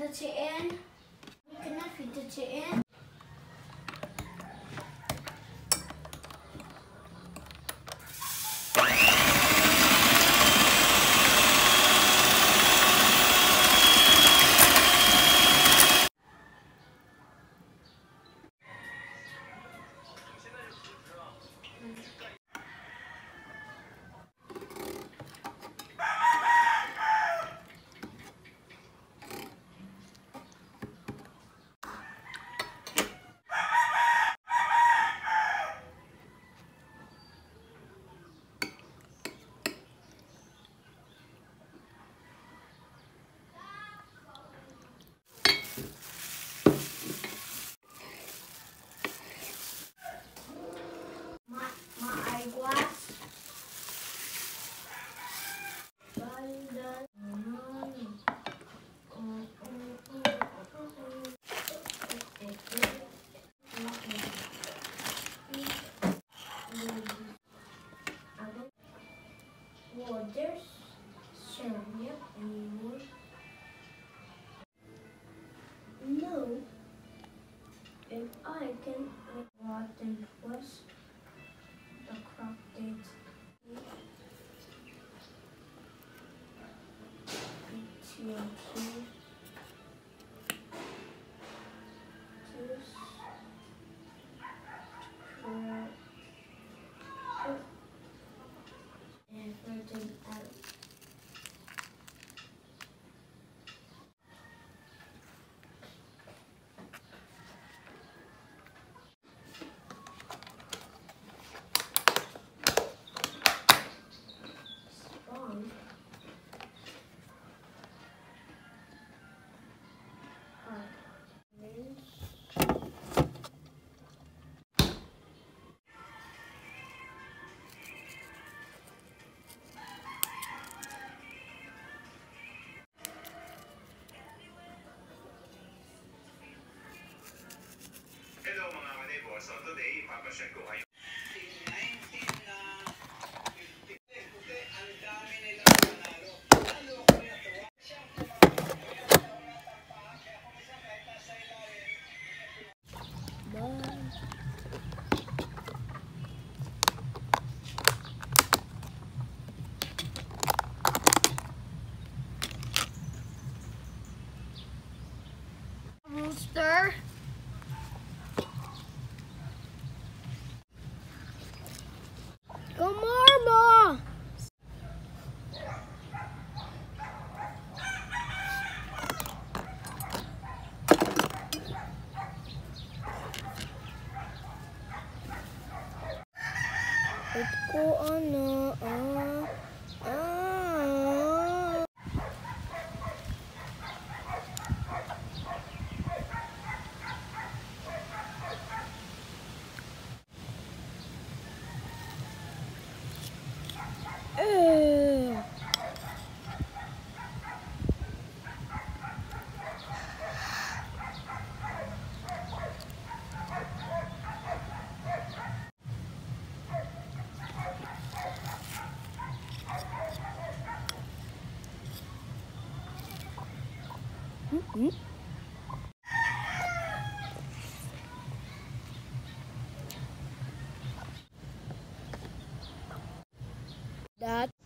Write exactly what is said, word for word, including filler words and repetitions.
touch it in. You can if you touch it in. There's serum, yep, anymore. No, if I can rotten twist the crop date. T N T. Juice. Crap. And virgin out. Spawn. Hello mga manebo. So today, ipapasyag ko kayo. nineteen fifty. Ang dami nilang panalo. Lalo ko na to. Siyang Rooster. Go Marble! Let's go on the uh, uh. Ew. Mm-hmm. That